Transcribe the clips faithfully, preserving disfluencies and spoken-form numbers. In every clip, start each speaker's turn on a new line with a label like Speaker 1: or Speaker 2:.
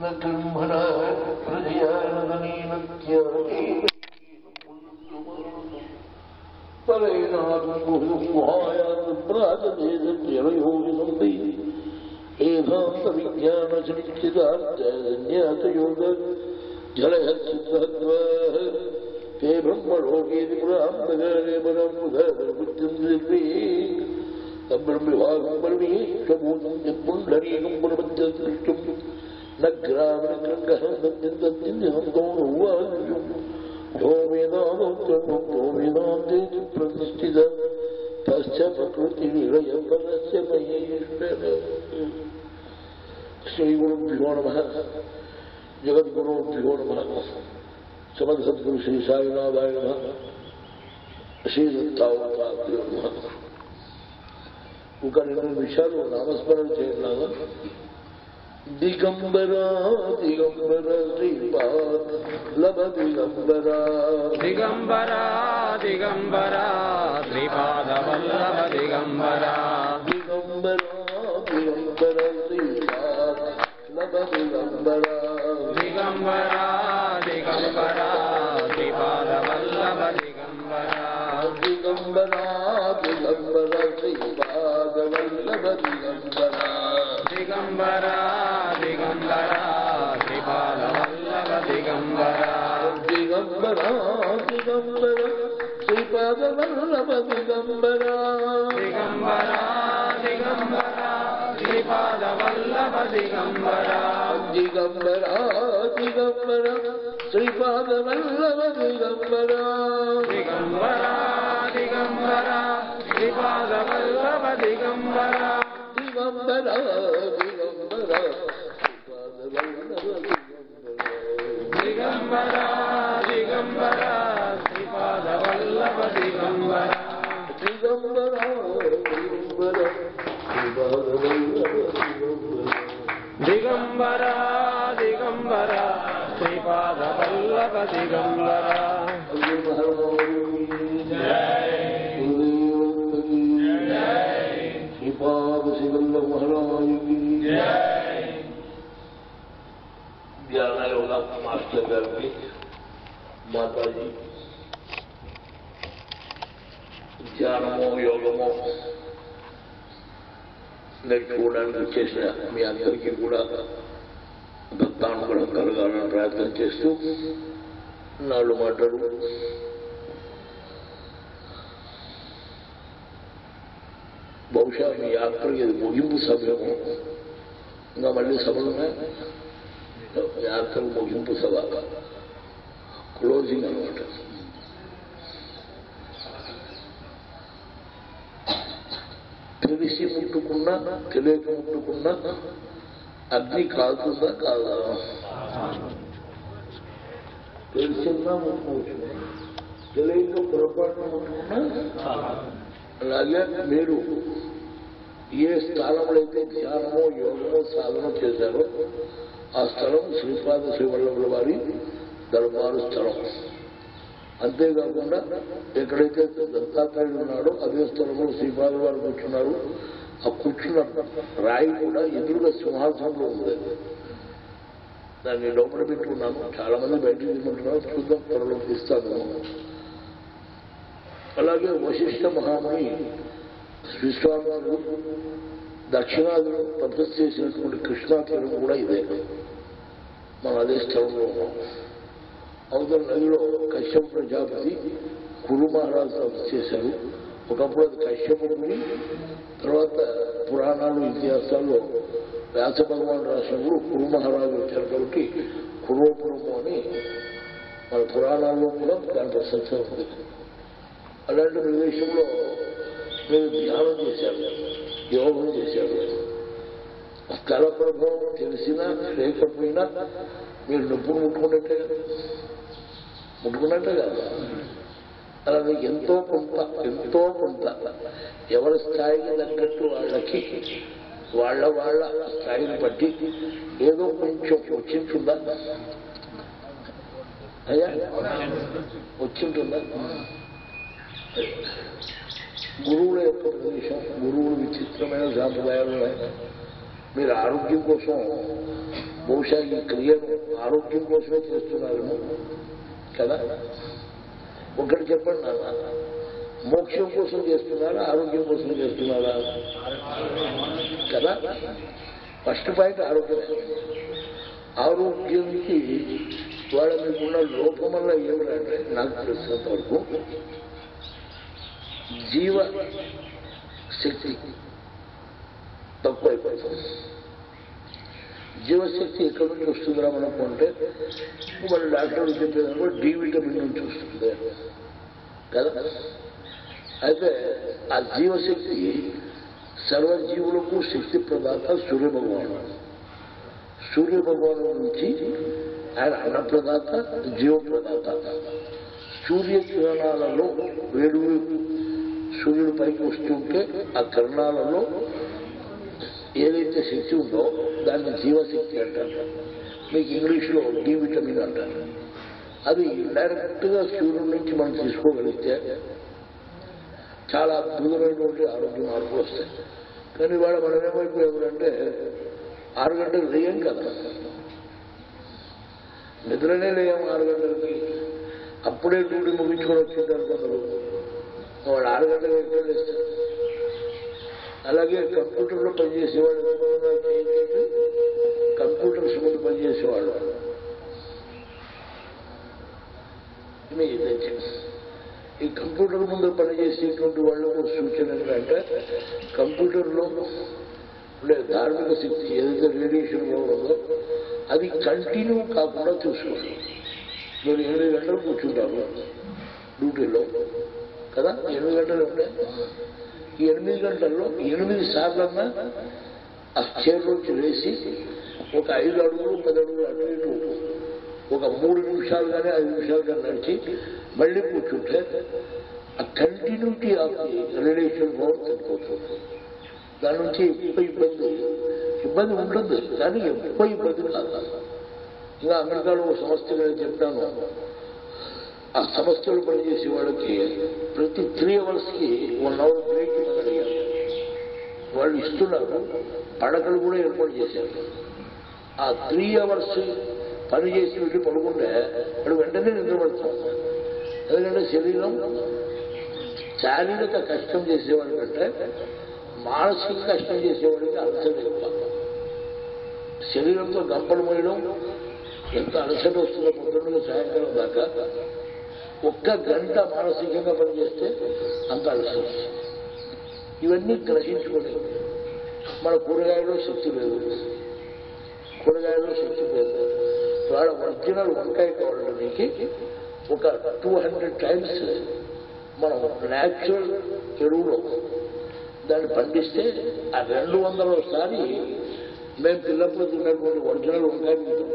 Speaker 1: ते ब्रह्मलोके पुरांतकाले परं बुद्धिर्वे ब्रह्मविभागं परमेश्वरभूतं पुण्डरीकं पुनर्मध्यदृष्टुं न ग्रामनिग्रहं तद्दिन्दं गौरवायुं यो वेदान्तं यो वेदान्ते प्रतिष्ठित तस्य प्रकृतिनिलयपरस्य महेश्वर। श्रीगुरुभ्यो नमः। जगद्गुरुभ्यो नमः। समर्थ सद्गुरु श्री साईनाथाय नमः। श्री दत्तावताराय नमः। ఒక రెండు విషయాలు నామస్మరణ చేయలాగా దిగంబరా దిగంబర శ్రీపాద లభ దిగంబరా
Speaker 2: దిగంబరా దిగంబరా శ్రీపాద వల్లభ దిగంబరా
Speaker 1: దిగంబరా దిగంబర శ్రీపాద లభ దిగంబరా
Speaker 2: దిగంబరా దిగంబరా శ్రీపాద వల్లభ దిగంబరా
Speaker 1: దిగంబరా దిగంబర శ్రీపాద వల్లభ దిగంబరా
Speaker 2: దిగంబరా దిగంబరా శ్రీపాద వల్లభ దిగంబరా
Speaker 1: దిగంబరా దిగంబర శ్రీపాద వల్లభ దిగంబరా
Speaker 2: దిగంబరా దిగంబరా శ్రీపాద వల్లభ దిగంబరా
Speaker 1: దిగంబరా దిగంబర శ్రీపాద వల్లభ దిగంబరా
Speaker 2: దిగంబరా దిగంబరా శ్రీపాద వల్లభ దిగంబరా
Speaker 1: దిగంబరా దిగంబర
Speaker 2: దిగంబరా దిగంబరా శ్రీపాద వల్లభ దిగంబరా
Speaker 1: దిగంబరా దిగంబర
Speaker 2: దిగంబరా దిగంబరా శ్రీపాద వల్లభ దిగంబరా
Speaker 1: శ్రీపాద శ్రీవల్లభ మహారాజుకి ధ్యాన యోగ మాస్టర్ గారికి మాతాజీ ధ్యానమో యోగమో నేర్చుకోవడానికి వచ్చేసిన మీ అందరికీ కూడా దత్తానుగ్రహం కలగాలని ప్రయత్నం చేస్తూ నాలుగు మాటలు బహుశా మీ యాత్రకి ఇది ముగింపు సమయము. ఇంకా మళ్ళీ సభలున్నాయి. యాత్రకు ముగింపు సభ, క్లోజింగ్ అనమాట. తెలిసి ముట్టుకున్నా తెలియక ముట్టుకున్నా అగ్ని కాదుందా కాదా? తెలిసినా ముట్టుకోవచ్చు, తెలియక పొరపాటున ముట్టుకున్నా. అలాగే మీరు ఏ స్థానంలో అయితే ధ్యానమో యోగమో సాధన చేశారో ఆ స్థలం శ్రీపాద శ్రీవల్లభుల వారి దర్బారు స్థలం. అంతేకాకుండా ఎక్కడైతే దత్తాత్రేయుడు ఉన్నాడో అదే స్థలంలో శ్రీపాద వారు కూర్చున్నారు. ఆ కూర్చున్న రాయి కూడా ఎదురుగా సింహాసనంలో ఉంది. దాన్ని లోపల పెట్టుకున్నాను. చాలా మంది బయటకు తీసుకుంటున్నారు. చూద్దాం, త్వరలో తీస్తాను. అలాగే వశిష్ఠ మహాముని విశ్వామిత్రుడు దక్షిణాదిలో తపస్సు చేసినటువంటి కృష్ణా తీరం కూడా ఇదే. మనం అదే స్థలంలో ఉన్నాం. అవతల నదిలో కశ్యప ప్రజాపతి కురు మహారాజు తపస్సు చేశారు. ఒకప్పుడు అది కశ్యపుని, తర్వాత పురాణాలు ఇతిహాసాల్లో వ్యాస భగవాన్ రాసినప్పుడు కురు మహారాజు వచ్చారు కాబట్టి కురోపురము అని మన పురాణాల్లో కూడా దాని ప్రశంస ఉంది. అలాంటి ప్రదేశంలో మీరు ధ్యానం చేశారు, యోగం చేశారు. స్థల ప్రభావం తెలిసినా లేకపోయినా మీరు నొప్పులు ముట్టుకున్నట్టే కదా, ముట్టుకున్నట్టే కదా. అలా మీకు ఎంతో కొంత ఎంతో కొంత ఎవరి స్థాయికి తగ్గట్టు వాళ్ళకి వాళ్ళ వాళ్ళ స్థాయిని బట్టి ఏదో కొంచెం వచ్చింటుందా? అయ్యా వచ్చింటుందా? గురువుల యొక్క ప్రదేశం, గురువులు విచిత్రమైన సాంప్రదాయాలు ఉన్నాయి. మీరు ఆరోగ్యం కోసం బహుశా ఈ క్రియను ఆరోగ్యం కోసమే చేస్తున్నారేమో కదా. ఒకటి చెప్పండి నాన్న, మోక్షం కోసం చేస్తున్నారా ఆరోగ్యం కోసం చేస్తున్నారా కదా. ఫస్ట్ పాయింట్ ఆరోగ్యమే. ఆరోగ్యంకి వాళ్ళ మీకున్న లోపం వల్ల ఏమిటంటే నాకు తెలిసినంత వరకు జీవ శక్తి తక్కువైపోతుంది. జీవశక్తి ఎక్కడి నుంచి వస్తుందిరా మనకుంటే వాళ్ళు డాక్టర్లు చెప్పేదానికి డి విటమిన్ నుంచి వస్తుంది కదా. అయితే ఆ జీవశక్తి సర్వజీవులకు శక్తి ప్రదాత సూర్యభగవాను. సూర్యభగవాను నుంచి ఆయన అన్నప్రదాత, జీవప్రదాత. సూర్య కిరణాలలో వేడు సూర్యుడి పైకి వస్తుంటే ఆ కిరణాలలో ఏదైతే శక్తి ఉందో దాన్ని జీవశక్తి అంటారు. మీకు ఇంగ్లీష్లో డి విటమిన్ అంటారు. అది డైరెక్ట్ గా సూర్యుడి నుంచి మనం తీసుకోగలిగితే చాలా అద్భుతమైనటువంటి ఆరోగ్య మార్పులు వస్తాయి. కానీ వాళ్ళ మనం ఏమైపోయామంటే ఆరు గంటలు లేయం కదా, నిద్రనే లేయం ఆరు గంటలకి. అప్పుడే డ్యూటీ ముగించుకొని వచ్చింటారు కొందరు, వాళ్ళు ఆరు గంటలు ఎక్కడ లేస్తారు. అలాగే కంప్యూటర్లో పనిచేసేవాళ్ళు కంప్యూటర్స్ ముందు పనిచేసేవాళ్ళు ఈ కంప్యూటర్ ముందు పనిచేసేటువంటి వాళ్ళకు సూచన ఏంటంటే కంప్యూటర్లో ఉండే ధార్మిక శక్తి ఏదైతే రేడియేషన్ ఉందో అది కంటిన్యూ కాకుండా చూసుకోండి. మీరు ఎనిమిది గంటలు కూర్చుంటారు డ్యూటీలో కదా, ఎనిమిది గంటలు ఉంటాయి. ఈ ఎనిమిది గంటల్లో ఎనిమిది సార్లన్నా ఆ చైర్లోంచి వేసి ఒక ఐదు అడుగులు పది అడుగులు అటు ఇటు ఒక మూడు నిమిషాలు కానీ ఐదు నిమిషాలు కానీ నడిచి మళ్ళీ కూర్చుంటే ఆ కంటిన్యూటీ ఆఫ్ రేడియేషన్ పవర్ తగ్గిపోతుంది. దాని నుంచి ఎక్కువ ఇబ్బంది ఇబ్బంది ఉంటుంది కానీ ఎక్కువ ఇబ్బంది కాదు. ఇంకా అమెరికాలో ఒక సంస్థ నేను చెప్తాను, ఆ సంస్థలు పనిచేసే వాళ్ళకి ప్రతి త్రీ అవర్స్కి వన్ అవర్ బ్రేక్ అడిగారు. వాళ్ళు ఇస్తున్నారు, పడకలు కూడా ఏర్పాటు చేశారు. ఆ త్రీ అవర్స్ పని చేసి వెళ్ళి పడుకుంటే వాడు వెంటనే నిద్రపడతాం. ఎందుకంటే శరీరం శారీరక కష్టం చేసేవాడి కంటే మానసిక కష్టం చేసేవాడికి అలసట ఎక్కువ. శరీరంతో గంపలు మోయడం ఎంత అలసట వస్తుందో పొద్దున్న సాయంకాలం దాకా, ఒక్క గంట మానసికంగా పనిచేస్తే అంత అలసట. ఇవన్నీ గ్రహించుకొని మన కూరగాయలో శక్తి లేదు, కూరగాయలో శక్తి లేదు. వాళ్ళ ఒరిజినల్ వంకాయ కావడానికి ఒక టూ హండ్రెడ్ టైమ్స్ మనం న్యాచురల్ ఎరువులో దాన్ని పండిస్తే ఆ రెండు వందల సారి మేము పిల్లప్పుడు తిన్నటువంటి ఒరిజినల్ వంకాయ తింటాం.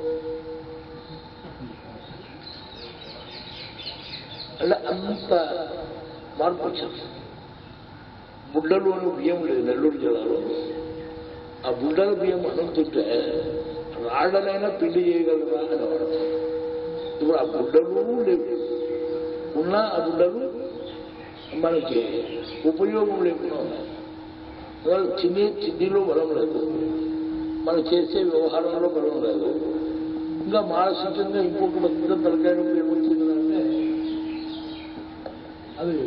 Speaker 1: అంటే అంత మార్పు వచ్చింది. బుడ్డలోని బియ్యం లేదు నెల్లూరు జిల్లాలో. ఆ బుడ్డల బియ్యం అన్నం తింటే రాళ్లనైనా పిండి చేయగలరా అనేవాడు. ఇప్పుడు ఆ బుడ్డలు లేవు, ఉన్నా ఆ బుడ్డలు మనకి ఉపయోగం లేకుండా ఉన్నాయి. వాళ్ళు చిన్ని చిన్నిలో బలం లేదు, మనం చేసే వ్యవహారంలో బలం లేదు. ఇంకా మానసికంగా ఇంకొక పెద్ద తలకాయ ఏమొచ్చిందంటే అది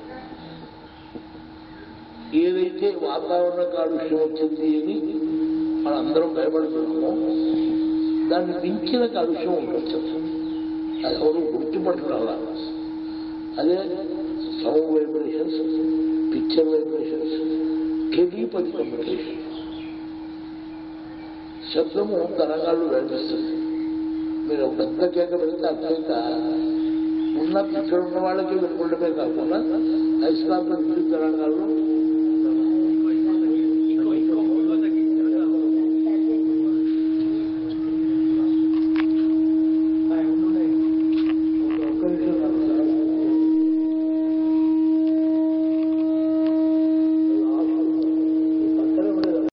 Speaker 1: ఏదైతే వాతావరణ కాలుష్యం వచ్చింది అని మనందరం భయపడుతున్నామో దాన్ని మించిన కాలుష్యం ఉండొచ్చు. అది ఎవరు గుర్తుపట్టుకోవాలా. అదే sound vibrations, picture vibrations, telepathy communication. శబ్దము తరంగాలు వ్యాపిస్తుంది. మీరు పెద్ద కేక పెడితే ఆ కేక ఉన్న ఇక్కడ ఉన్న వాళ్ళకి వినపడమే కాకుండా అయస్కాంత విద్యుత్ తరంగాల్లో